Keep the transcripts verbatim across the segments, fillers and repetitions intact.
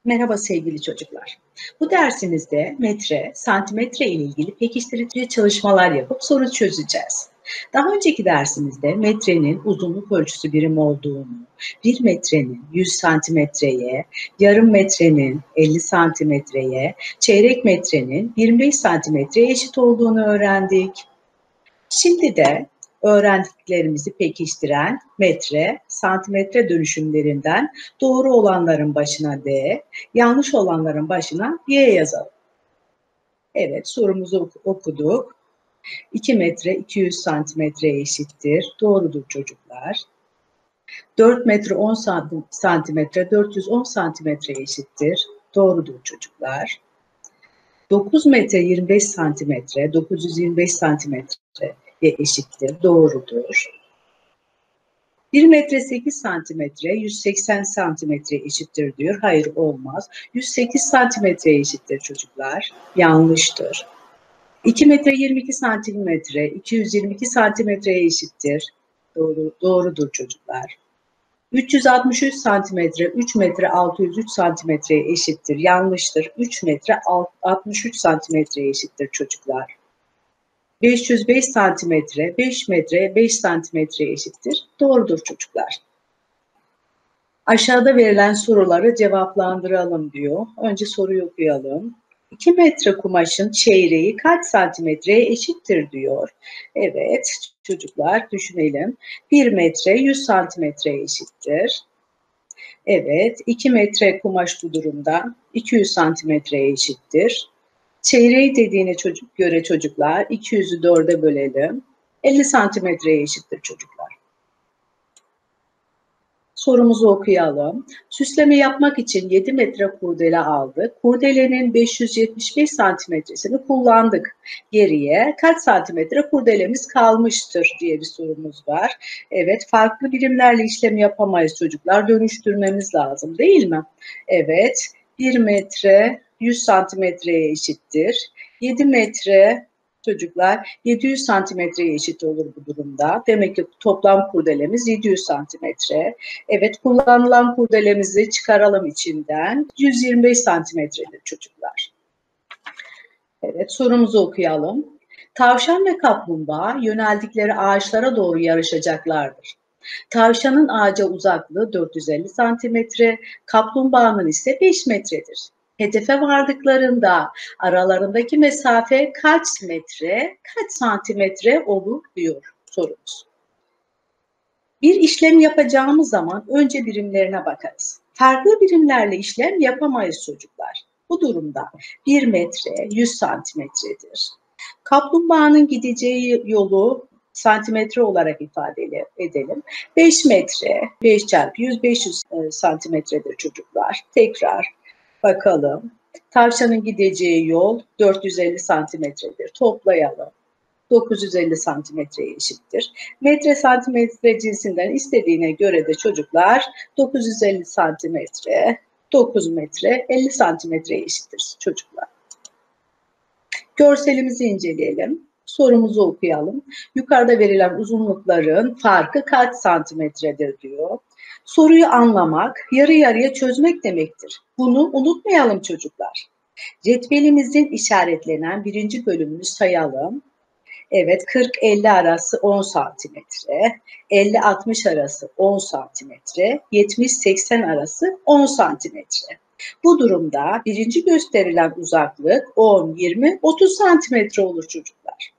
Merhaba sevgili çocuklar. Bu dersimizde metre, santimetre ile ilgili pekiştirici çalışmalar yapıp soru çözeceğiz. Daha önceki dersimizde metrenin uzunluk ölçüsü birim olduğunu, bir metrenin yüz santimetreye, yarım metrenin elli santimetreye, çeyrek metrenin yirmi beş santimetreye eşit olduğunu öğrendik. Şimdi de öğrendiklerimizi pekiştiren metre, santimetre dönüşümlerinden doğru olanların başına D, yanlış olanların başına Y yazalım. Evet, sorumuzu okuduk. iki metre iki yüz santimetreye eşittir. Doğrudur çocuklar. dört metre on santimetre dört yüz on santimetreye eşittir. Doğrudur çocuklar. dokuz metre yirmi beş santimetre dokuz yüz yirmi beş santimetre eşittir. Doğrudur. bir metre sekiz santimetre yüz seksen santimetre eşittir diyor. Hayır, olmaz. yüz sekiz santimetre eşittir çocuklar. Yanlıştır. iki metre yirmi iki santimetre iki yüz yirmi iki santimetreye eşittir. Doğru, doğrudur çocuklar. üç yüz altmış üç santimetre üç metre altı yüz üç santimetreye eşittir. Yanlıştır. üç metre altmış üç santimetreye eşittir çocuklar. beş yüz beş santimetre beş metre beş santimetreye eşittir. Doğrudur çocuklar. Aşağıda verilen soruları cevaplandıralım diyor. Önce soruyu okuyalım. iki metre kumaşın çeyreği kaç santimetreye eşittir diyor. Evet çocuklar, düşünelim. bir metre yüz santimetreye eşittir. Evet, iki metre kumaş bu durumda iki yüz santimetreye eşittir. Çeyreği dediğine çocuk göre çocuklar iki yüzü dörde bölelim. elli santimetreye eşittir çocuklar. Sorumuzu okuyalım. Süsleme yapmak için yedi metre kurdele aldık. Kurdelenin beş yüz yetmiş beş santimetresini kullandık. Geriye kaç santimetre kurdelemiz kalmıştır diye bir sorumuz var. Evet, farklı birimlerle işlem yapamayız çocuklar. Dönüştürmemiz lazım değil mi? Evet, bir metre yüz santimetreye eşittir. yedi metre çocuklar yedi yüz santimetreye eşit olur bu durumda. Demek ki toplam kurdelemiz yedi yüz santimetre. Evet, kullanılan kurdelemizi çıkaralım içinden. yüz yirmi beş santimetredir çocuklar. Evet, sorumuzu okuyalım. Tavşan ve kaplumbağa yöneldikleri ağaçlara doğru yarışacaklardır. Tavşanın ağaca uzaklığı dört yüz elli santimetre, kaplumbağanın ise beş metredir. Hedefe vardıklarında aralarındaki mesafe kaç metre, kaç santimetre olur diyor sorumuz. Bir işlem yapacağımız zaman önce birimlerine bakarız. Farklı birimlerle işlem yapamayız çocuklar. Bu durumda bir metre yüz santimetredir. Kaplumbağanın gideceği yolu santimetre olarak ifade edelim. beş metre, beş çarpı yüz, beş yüz santimetredir çocuklar. Tekrar bakalım. Tavşanın gideceği yol dört yüz elli santimetredir. Toplayalım. dokuz yüz elli santimetreye eşittir. Metre santimetre cinsinden istediğine göre de çocuklar dokuz yüz elli santimetre, dokuz metre, elli santimetreye eşittir çocuklar. Görselimizi inceleyelim. Sorumuzu okuyalım. Yukarıda verilen uzunlukların farkı kaç santimetredir diyor. Soruyu anlamak, yarı yarıya çözmek demektir. Bunu unutmayalım çocuklar. Cetvelimizin işaretlenen birinci bölümünü sayalım. Evet, kırk elli arası on santimetre, elli altmış arası on santimetre, yetmiş seksen arası on santimetre. Bu durumda birinci gösterilen uzaklık on, yirmi, otuz santimetre olur çocuklar.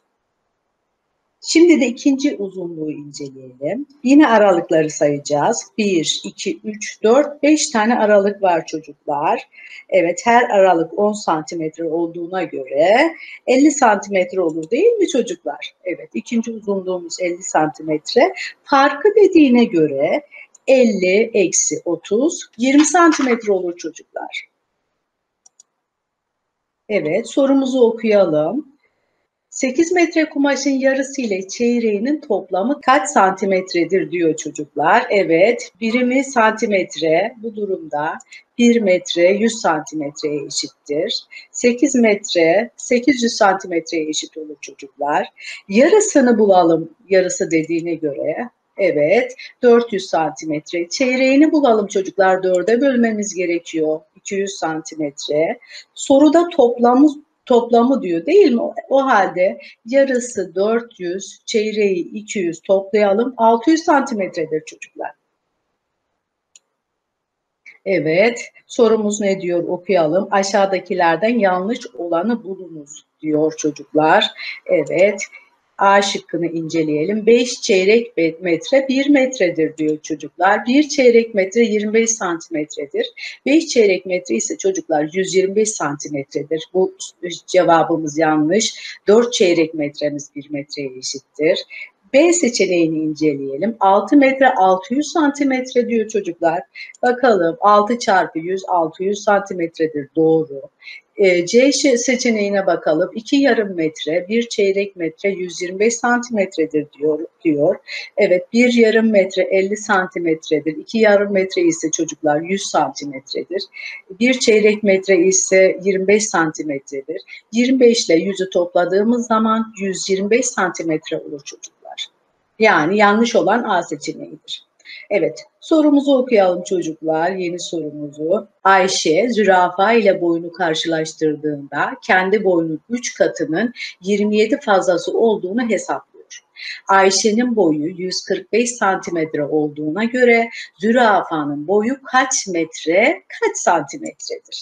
Şimdi de ikinci uzunluğu inceleyelim. Yine aralıkları sayacağız. bir, iki, üç, dört, beş tane aralık var çocuklar. Evet, her aralık on santimetre olduğuna göre elli santimetre olur değil mi çocuklar? Evet, ikinci uzunluğumuz elli santimetre. Farkı dediğine göre elli eksi otuz, yirmi santimetre olur çocuklar. Evet, sorumuzu okuyalım. sekiz metre kumaşın yarısı ile çeyreğinin toplamı kaç santimetredir diyor çocuklar. Evet, birimi santimetre. Bu durumda bir metre yüz santimetreye eşittir. sekiz metre sekiz yüz santimetreye eşit olur çocuklar. Yarısını bulalım, yarısı dediğine göre. Evet, dört yüz santimetre. Çeyreğini bulalım çocuklar, dörde bölmemiz gerekiyor. iki yüz santimetre. Soruda toplamı toplamı diyor değil mi? O halde yarısı dört yüz, çeyreği iki yüz toplayalım. altı yüz santimetredir çocuklar. Evet, sorumuz ne diyor okuyalım. Aşağıdakilerden yanlış olanı bulunuz diyor çocuklar. Evet, A şıkkını inceleyelim. beş çeyrek metre bir metredir diyor çocuklar. bir çeyrek metre yirmi beş santimetredir. beş çeyrek metre ise çocuklar yüz yirmi beş santimetredir. Bu cevabımız yanlış. dört çeyrek metremiz bir metreye eşittir. B seçeneğini inceleyelim. altı metre altı yüz santimetre diyor çocuklar. Bakalım altı çarpı yüz altı yüz santimetredir. Doğru. E, C seçeneğine bakalım. iki yarım metre, bir çeyrek metre yüz yirmi beş santimetredir diyor, diyor. Evet, bir yarım metre elli santimetredir. iki yarım metre ise çocuklar yüz santimetredir. bir çeyrek metre ise yirmi beş santimetredir. yirmi beş ile yüzü topladığımız zaman yüz yirmi beş santimetre olur çocuklar. Yani yanlış olan A seçeneğidir. Evet, sorumuzu okuyalım çocuklar, yeni sorumuzu. Ayşe, zürafa ile boyunu karşılaştırdığında kendi boyunun üç katının yirmi yedi fazlası olduğunu hesaplıyor. Ayşe'nin boyu yüz kırk beş santimetre olduğuna göre zürafanın boyu kaç metre, kaç santimetredir?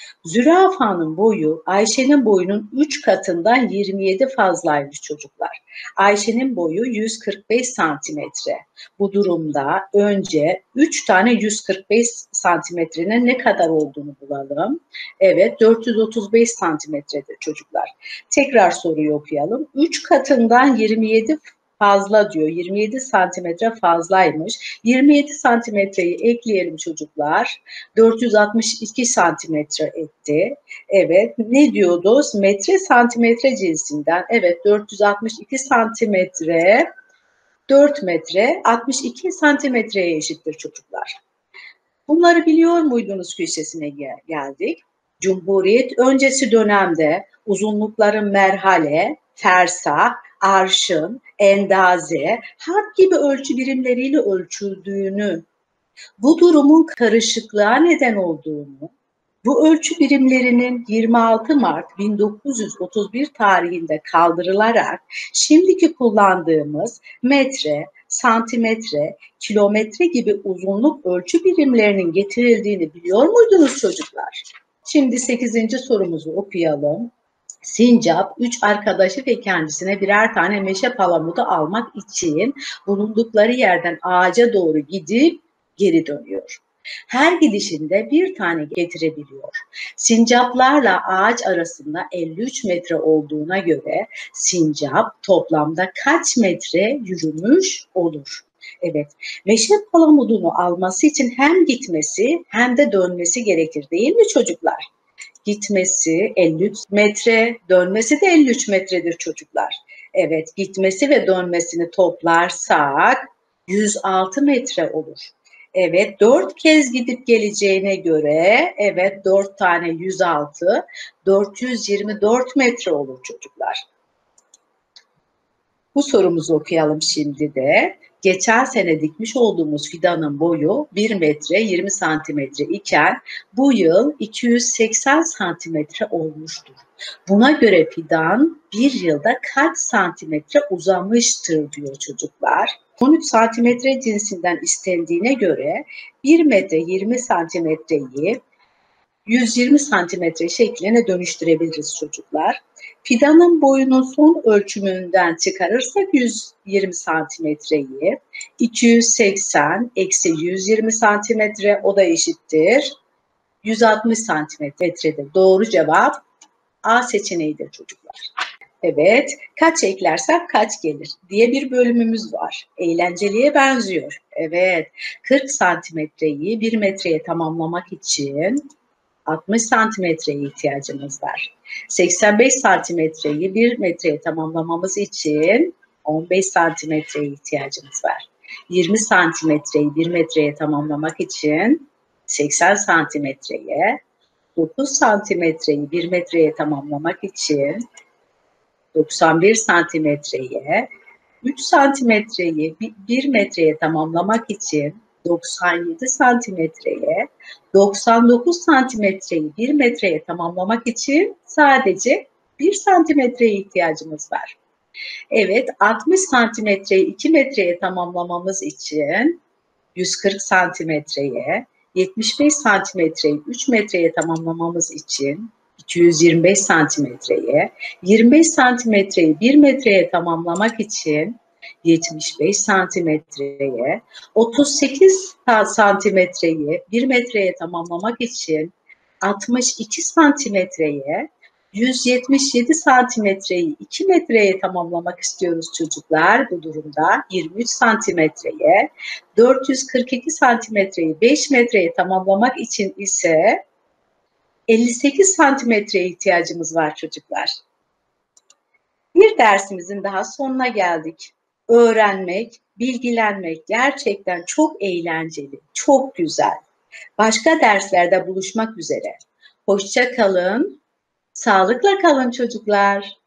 Zürafanın boyu Ayşe'nin boyunun üç katından yirmi yedi fazlaymış çocuklar. Ayşe'nin boyu yüz kırk beş santimetre. Bu durumda önce üç tane yüz kırk beş santimetrenin ne kadar olduğunu bulalım. Evet, dört yüz otuz beş santimetredir çocuklar. Tekrar soruyu okuyalım. üç katından yirmi yedi fazla diyor. yirmi yedi santimetre fazlaymış. yirmi yedi santimetreyi ekleyelim çocuklar. dört yüz altmış iki santimetre etti. Evet, ne diyordu? Metre santimetre cinsinden. Evet, dört yüz altmış iki santimetre dört metre altmış iki santimetreye eşittir çocuklar. Bunları biliyor muydunuz köşesine geldik. Cumhuriyet öncesi dönemde uzunlukların merhale, fersah, arşın, endaze, harp gibi ölçü birimleriyle ölçüldüğünü, bu durumun karışıklığa neden olduğunu, bu ölçü birimlerinin yirmi altı Mart bin dokuz yüz otuz bir tarihinde kaldırılarak şimdiki kullandığımız metre, santimetre, kilometre gibi uzunluk ölçü birimlerinin getirildiğini biliyor muydunuz çocuklar? Şimdi sekizinci sorumuzu okuyalım. Sincap, üç arkadaşı ve kendisine birer tane meşe palamudu almak için bulundukları yerden ağaca doğru gidip geri dönüyor. Her gidişinde bir tane getirebiliyor. Sincaplarla ağaç arasında elli üç metre olduğuna göre sincap toplamda kaç metre yürümüş olur? Evet, meşe palamudunu alması için hem gitmesi hem de dönmesi gerekir değil mi çocuklar? Gitmesi elli üç metre, dönmesi de elli üç metredir çocuklar. Evet, gitmesi ve dönmesini toplarsak yüz altı metre olur. Evet, dört kez gidip geleceğine göre, evet dört tane yüz altı, dört yüz yirmi dört metre olur çocuklar. Bu sorumuzu okuyalım şimdi de. Geçen sene dikmiş olduğumuz fidanın boyu bir metre yirmi santimetre iken bu yıl iki yüz seksen santimetre olmuştur. Buna göre fidan bir yılda kaç santimetre uzamıştır diyor çocuklar. on üç santimetre cinsinden istendiğine göre bir metre yirmi santimetreyi yüz yirmi santimetre şekline dönüştürebiliriz çocuklar. Fidanın boyunun son ölçümünden çıkarırsak yüz yirmi santimetreyi, iki yüz seksen eksi yüz yirmi santimetre, o da eşittir yüz altmış santimetredir. Doğru cevap A seçeneğidir çocuklar. Evet, kaç eklersek kaç gelir diye bir bölümümüz var. Eğlenceliye benziyor. Evet, kırk santimetreyi bir metreye tamamlamak için altmış santimetreye ihtiyacımız var. seksen beş santimetreyi bir metreye tamamlamamız için on beş santimetreye ihtiyacımız var. yirmi santimetreyi bir metreye tamamlamak için seksen santimetreye, dokuz santimetreyi bir metreye tamamlamak için doksan bir santimetreye, üç santimetreyi bir metreye tamamlamak için doksan yedi santimetreye, doksan dokuz santimetreyi bir metreye tamamlamak için sadece bir santimetreye ihtiyacımız var. Evet, altmış santimetreyi iki metreye tamamlamamız için yüz kırk santimetreye, yetmiş beş santimetreyi üç metreye tamamlamamız için iki yüz yirmi beş santimetreye, yirmi beş santimetreyi bir metreye tamamlamak için yetmiş beş santimetreye, otuz sekiz santimetreyi bir metreye tamamlamak için altmış iki santimetreye, yüz yetmiş yedi santimetreyi iki metreye tamamlamak istiyoruz çocuklar bu durumda. yirmi üç santimetreye, dört yüz kırk iki santimetreyi beş metreye tamamlamak için ise elli sekiz santimetreye ihtiyacımız var çocuklar. Bir dersimizin daha sonuna geldik. Öğrenmek, bilgilenmek gerçekten çok eğlenceli, çok güzel. Başka derslerde buluşmak üzere. Hoşça kalın, sağlıkla kalın çocuklar.